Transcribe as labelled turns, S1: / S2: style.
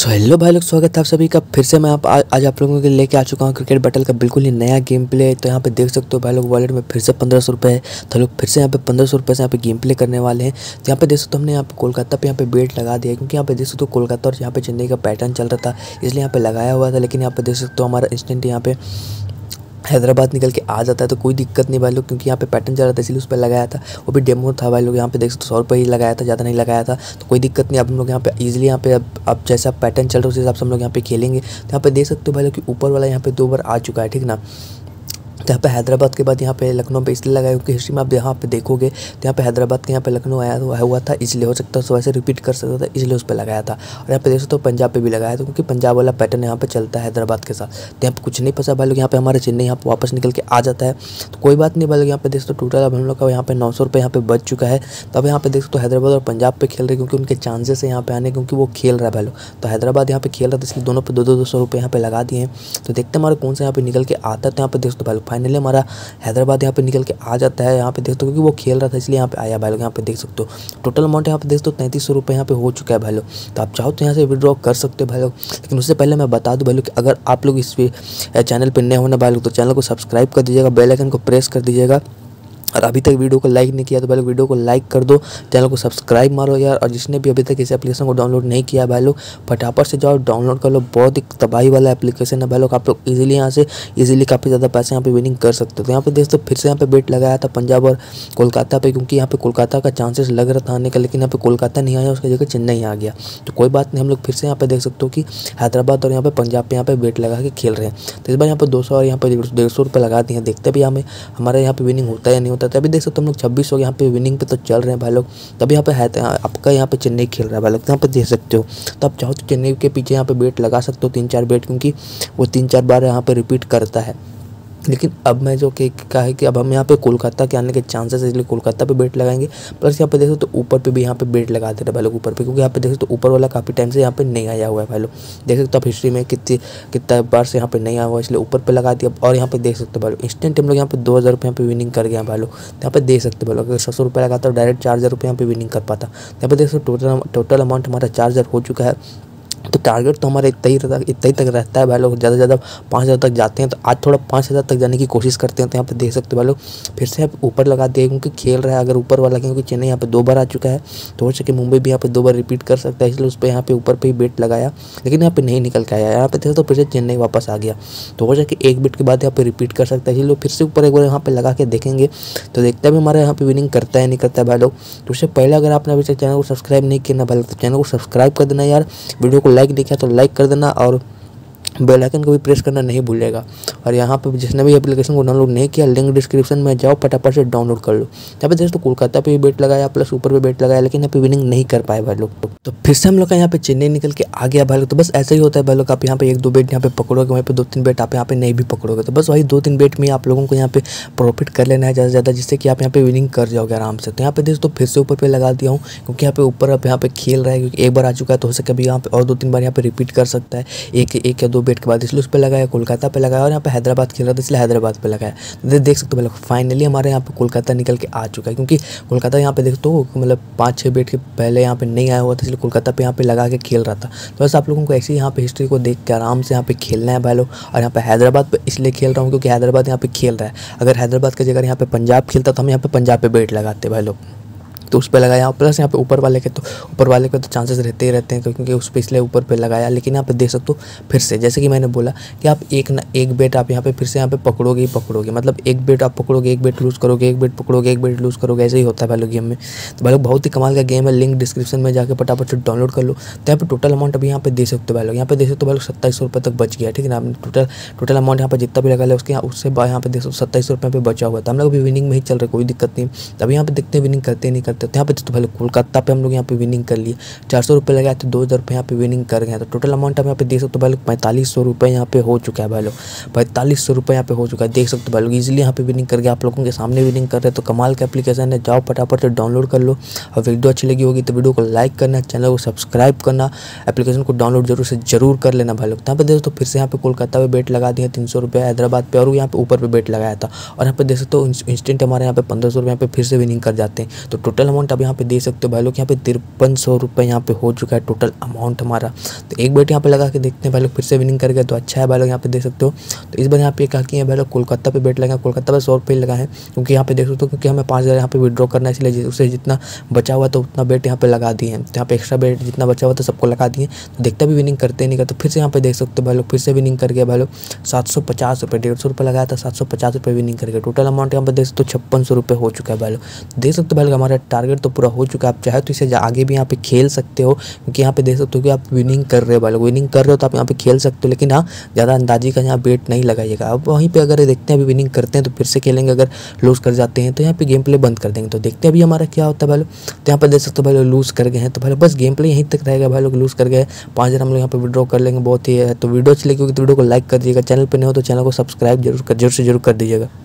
S1: So hello भाई लोग, स्वागत है आप सभी का फिर से। मैं आज आप लोगों के लिए लेके आ चुका हूँ क्रिकेट बैटल का बिल्कुल ही नया गेम प्ले। तो यहाँ पे देख सकते हो भाई लोग, वॉलेट में फिर से 1500 रुपये है। तो लोग फिर से यहाँ पे 1500 रुपये से यहाँ पे गेम प्ले करने वाले हैं। तो यहाँ पे देख सकते हो, हमने यहाँ पे कोलकाता पे यहाँ पे बेट लगा दिया है, क्योंकि यहाँ पे देख सकते हो कोलकाता और यहाँ पे चेन्नई का पैटर्न चल रहा था, इसलिए यहाँ पे लगाया हुआ था। लेकिन यहाँ पे देख सकते हो हमारा इंस्टेंट यहाँ पे हैदराबाद निकल के आ जाता है, तो कोई दिक्कत नहीं भाई लोग, क्योंकि यहाँ पे पैटर्न चल रहा था इसलिए उस पर लगाया था। वो भी डेमो था भाई लोग। यहाँ पे देख सकते 100 रुपये ही लगाया था, ज़्यादा नहीं लगाया था, तो कोई दिक्कत नहीं। अब हम लोग यहाँ पे ईजिली यहाँ पे अब जैसा पैटर्न चल रहा है उस हिसाब से हम लोग यहाँ पे खेलेंगे। तो यहाँ पे देख सकते हो भाई लोग कि ऊपर वाला यहाँ पे 2 बार आ चुका है, ठीक ना। तो यहाँ पे हैदराबाद के बाद यहाँ पे लखनऊ पे इसलिए लगाया क्योंकि हिस्ट्री में आप यहाँ पे देखोगे तो यहाँ पे हैदराबाद के यहाँ पे लखनऊ आया हुआ था, इसलिए हो सकता है वैसे रिपीट कर सकता था, इसलिए उस पर लगाया था। और यहाँ पे देख सकते हो पंजाब पे भी लगाया था, क्योंकि पंजाब वाला पैटर्न यहाँ पे चलता है हैदराबाद के साथ। तो यहाँ पे कुछ नहीं फंसा भाई लोग, यहाँ पे हमारे चेन्नई यहाँ पे वापस निकल के आ जाता है, तो कोई बात नहीं भाई लोग। यहाँ पे देख सकते हो टोटल अब हम लोग का यहाँ पे 900 रुपये यहाँ पे बच चुका है। तो अब यहाँ पे देख सकते हो हैदराबाद और पंजाब पे खेल रहे, क्योंकि उनके चांसेस है यहाँ पे आने, क्योंकि वो खेल रहा है भाई लोग। तो हैदराबाद यहाँ पे खेल रहा था, इसलिए दोनों पे 200 रुपये यहाँ पे लगा दिए हैं। तो देखते हैं हमारा कौन सा यहाँ पे निकल के आता है। तो यहाँ पे देख सकते हो भाई लोग फाइनली हमारा हैदराबाद यहाँ पे निकल के आ जाता है। यहाँ पे देख सकते हो क्योंकि वो खेल रहा था इसलिए यहाँ पे आया भाई लोग। यहाँ पे देख सकते हो टोटल अमाउंट यहाँ पे देख सकते हो 3300 रुपये यहाँ पे हो चुका है भाई लोग। तो आप चाहो तो यहाँ से विड्रॉ कर सकते हो भाई लोग। लेकिन उससे पहले मैं बता दूं भाई लोग कि अगर आप लोग इस चैनल पर नए होने भाई लोग, तो चैनल को सब्सक्राइब कर दीजिएगा, बेल आइकन को प्रेस कर दीजिएगा। और अभी तक वीडियो को लाइक नहीं किया तो भाई लोग वीडियो को लाइक कर दो, चैनल को सब्सक्राइब मारो यार। और जिसने भी अभी तक इस एप्लीकेशन को डाउनलोड नहीं किया भाई लोग, फटाफट से जाओ डाउनलोड कर लो। बहुत ही तबाही वाला एप्लीकेशन है भाई लोग। आप लोग इजीली यहाँ से काफ़ी ज़्यादा पैसे यहाँ पे विनिंग कर सकते हो। तो यहाँ पे देख सकते फिर से यहाँ पे बेट लगाया था पंजाब और कोलकाता पे, क्योंकि यहाँ पे कोलकाता का चांसेस लग रहा था आने का, लेकिन यहाँ पे कोलकाता नहीं आया, उसकी जगह चेन्नई आ गया। तो कोई बात नहीं, हम लोग फिर से यहाँ पे देख सकते हो कि हैदराबाद और यहाँ पे पंजाब पे यहाँ पे बेट लगा के खेल रहे हैं। तो इस बार यहाँ पे 200 और यहाँ पे 150 रुपये लगा दिए हैं। देखते भी हमें हमारे यहाँ पे विनिंग होता है या नहीं होता। तो अभी देख सकते हम लोग 26 हो यहाँ पे विनिंग पे तो चल रहे हैं भाई लोग। तभी यहाँ पे है आपका यहाँ पे चेन्नई खेल रहा है भाई लोग, यहाँ पे देख सकते हो। तो आप चाहो तो चेन्नई के पीछे यहाँ पे बेट लगा सकते हो 3-4 बेट, क्योंकि वो 3-4 बार यहाँ पे रिपीट करता है। लेकिन अब मैं जो कहा है कि अब हम यहाँ पे कोलकाता के आने के चांसेस है, इसलिए कोलकाता पे बेट लगाएंगे। प्लस यहाँ पे देखो तो ऊपर पे भी यहाँ पे बेट लगा दे रहे भाई लोग ऊपर पे, क्योंकि यहाँ पे देखो तो ऊपर वाला काफ़ी टाइम से यहाँ पे नहीं आया हुआ है भाई लोग। देख सकते हो आप हिस्ट्री में कितना बार से यहाँ पे नहीं आया हुआ है, इसलिए ऊपर पे लगा दिया। और यहाँ पे देख सकते हो भाई लोग इंस्टेंट हम लोग यहाँ पे 2000 रुपये यहाँ पे विनिंग कर गए भाई लोग। यहाँ पे देख सकते हो भाई लोग, अगर 600 रुपये लगाता तो डायरेक्ट 4000 रुपये यहाँ पे विनिंग कर पाता। यहाँ पे देख सकते टोटल अमाउंट हमारा 4000 हो चुका है। तो टारगेट तो हमारा इतना ही तक रहता है भाई लोग, ज़्यादा से ज़्यादा 5000 तक जाते हैं। तो आज थोड़ा 5000 तक जाने की कोशिश करते हैं। तो यहाँ पे देख सकते हो भाई लोग फिर से यहाँ ऊपर लगा दिए, क्योंकि खेल रहा है अगर ऊपर वाला, क्योंकि चेन्नई यहाँ पे 2 बार आ चुका है, तो हो सके मुंबई भी यहाँ पे 2 बार रिपीट कर सकता है, इसलिए उस पर यहाँ पे ऊपर पे ही बेट लगाया, लेकिन यहाँ पे नहीं निकल के आया। यहाँ पे देखो तो फिर से चेन्नई वापस आ गया, तो हो सके एक बेट के बाद यहाँ पे रिपीट कर सकता है, इसलिए फिर से ऊपर एक बार यहाँ पे लगा के देखेंगे। तो देखते हैं हमारे यहाँ पे विनिंग करता है नहीं करता है भाई लोग। तो उससे पहले अगर आपने अभी तक चैनल को सब्सक्राइब नहीं किया ना भाई लोग, तो चैनल को सब्सक्राइब कर देना यार। वीडियो को लाइक नहीं किया तो लाइक कर देना, और बेल आइकन को भी प्रेस करना नहीं भूलिएगा। और यहाँ पे जिसने भी एप्लीकेशन को डाउनलोड नहीं किया, लिंक डिस्क्रिप्शन में जाओ, फटाफट से डाउनलोड कर लो। यहाँ पे दोस्तों कोलकाता पे भी बेट लगाया, प्लस ऊपर पे बेट लगाया, लेकिन यहाँ पे विनिंग नहीं कर पाए भाई लोग। तो फिर से हम लोग का यहाँ पे चेन्नई निकल के आ गया भाई लोग। तो बस ऐसा ही होता है भाई लोग, आप यहाँ पे 1-2 बेट यहाँ पे पकड़ोगे, वहीं पे 2-3 बेट आप यहाँ पे नहीं भी पकड़ोगे, तो बस वही 2-3 बेट में आप लोगों को यहाँ पे प्रॉफिट कर लेना है ज़्यादा से ज़्यादा, जिससे कि आप यहाँ पे विनिंग कर जाओगे आराम से। तो यहाँ पे दोस्तों फिर से ऊपर पे लगा दिया हूँ, क्योंकि यहाँ पे ऊपर अब यहाँ पे खेल रहा है, क्योंकि एक बार आ चुका है, तो हो सके अभी यहाँ पे और 2-3 बार यहाँ पे रिपीट कर सकता है, एक या 2 बेट के बाद, इसलिए उस पर लगाया, कोलकाता पे लगाया। और यहाँ पे हैदराबाद खेल रहा था इसलिए हैदराबाद पे लगाया। तो देख सकते हो फाइनली हमारे यहाँ पे कोलकाता निकल के आ चुका है, क्योंकि कोलकाता यहाँ पे देखते हो मतलब 5-6 बेट के पहले यहाँ पे नहीं आया हुआ था, इसलिए कोलकाता पे यहाँ पे लगा के खेल रहा था। तो बस आप लोगों को ऐसे ही यहाँ पे हिस्ट्री को देख के आराम से यहाँ पे खेलना है भाई लोग। और यहाँ पे हैदराबाद पे इसलिए खेल रहा हूँ क्योंकि हैदराबाद यहाँ पे खेल रहा है। अगर हैदराबाद की जगह यहाँ पे पंजाब खेलता तो हम यहाँ पे पंजाब पे बेट लगाते भाई लोग, तो उस पर लगाया। प्लस यहाँ पे ऊपर वाले के तो चांसेस रहते ही रहते हैं, क्योंकि उस पर इसलिए ऊपर पे लगाया। लेकिन यहाँ पे देख सकते हो फिर से, जैसे कि मैंने बोला कि आप एक बेट आप यहाँ पे फिर से यहाँ पे पकड़ोगे ही पकड़ोगे, मतलब एक बेट आप पकड़ोगे, एक बेट लूज़ करोगे, एक बेट पकड़ोगे, एक बेट लूज़ करोगे, ऐसे ही होता है भाई लोग गेम में। तो भाई लोग बहुत ही कमाल का गेम है, लिंक डिस्क्रिप्शन में जाकर फटाफट से डाउनलोड कर लो। तो यहाँ पे टोटल अमाउंट अभी यहाँ पे दे सकते हो भाई लोग, यहाँ पे देख सकते हो भाई लोग 2700 रुपये तक बच गया, ठीक है ना। आपने टोटल अमाउंट यहाँ पर जितना भी लगा लिया उसके उससे यहाँ पे देख सकते 2700 रुपये पे बचा हुआ था। हम लोग अभी विनिंग में ही चल रहे, कोई दिक्कत नहीं। तभी यहाँ पे देखते हैं विनिंग करते नहीं करते। तो यहाँ पे तो भाई कोलकाता पे हम लोग यहाँ पे विनिंग कर लिए, 400 रुपये लगाए तो 2000 रुपये यहाँ पे विनिंग कर गए। तो टोटल अमाउंट हम यहाँ पे देख सकते हो भाई लोग 4500 रुपये यहाँ पे हो चुका है भाई लोग, 4500 रुपये यहाँ पे हो चुका है। देख सकते हो भाई लोग इजीली यहाँ पे विनिंग कर गया, आप लोगों के सामने विनिंग कर रहे हैं। तो कमाल का एप्लीकेशन है, जाओ फटाफट से डाउनलोड कर लो। और वीडियो अच्छी लगी होगी तो वीडियो को लाइक करना, चैनल को सब्सक्राइब करना, एप्लीकेशन को डाउनलोड जरूर कर लेना भाई लोग। यहाँ पे देख सकते हो फिर से यहाँ पे कोलकाता पे बेट लगा दिया 300 रुपये, हैदराबाद पे, और यहाँ पे ऊपर पे बेट लगाया था। और यहाँ पे देख सकते हो इंस्टेंट हमारे यहाँ पे 1500 रुपये यहाँ पे फिर से विनिंग कर जाते हैं। तो टोटल टोटल अमाउंट अब यहाँ पे दे सकते हो भाई लोग। यहाँ पे 5300 रुपये यहाँ पे हो चुका है टोटल अमाउंट हमारा। तो एक बेट यहाँ पे लगा के देखते हैं भाई लोग, फिर से विनिंग कर गए तो अच्छा है भाई लोग। यहाँ पे देख सकते हो तो इस बार यहाँ पे क्या किए हैं भाई लोग, कोलकाता पे बेट लगा, कोलकाता पे 100 रुपये लगा है, क्योंकि यहाँ पे देख सकते हो क्योंकि हमें 5000 यहाँ पे विड्रॉ करना है, इसलिए उससे जितना बचा हुआ तो उतना बेट यहाँ पे लगा दिए हैं। तो यहाँ पे एक्स्ट्रा बेट जितना बचा हुआ था सबको लगा दिए। तो देखते भी विनिंग करते नहीं करते, फिर से यहाँ पे देख सकते हो भाई लोग, फिर से विनिंग कर गया भाई लोग 750 रुपये। 150 रुपये लगाया था, 750 रुपये विनिंग कर गया। टोटल अमाउंट यहाँ पे देख सकते हो 5600 रुपये हो चुका है भाई लोग। देख सकते हो भाई लोग हमारा टारगेट तो पूरा हो चुका है। आप चाहे तो इसे आगे भी यहाँ पे खेल सकते हो, क्योंकि यहाँ पे देख सकते हो कि आप विनिंग कर रहे हो भाई लोग, विनिंग कर रहे हो तो आप यहाँ पे खेल सकते हो, लेकिन हाँ ज़्यादा अंदाजी का यहाँ बेट नहीं लगाइएगा। अब वहीं पे अगर देखते हैं अभी विनिंग करते हैं तो फिर से खेलेंगे, अगर लूज़ कर जाते हैं तो यहाँ पे गेम प्ले बंद कर देंगे। तो देखते हैं अभी हमारा क्या होता है भाई लोग। तो यहाँ पर देख सकते हो भाई लोग लूज़ कर गए हैं, तो भाई बस गेम प्ले यहीं तक रहेगा भाई लोग। लूज़ कर गए 5000 हम लोग यहाँ पे विड्रॉ कर लेंगे, बहुत ही है। तो वीडियो अच्छी लगी होगी तो वीडियो को लाइक कर दीजिएगा, चैनल पर नहीं हो तो चैनल को सब्सक्राइब जरूर से जरूर कर दीजिएगा।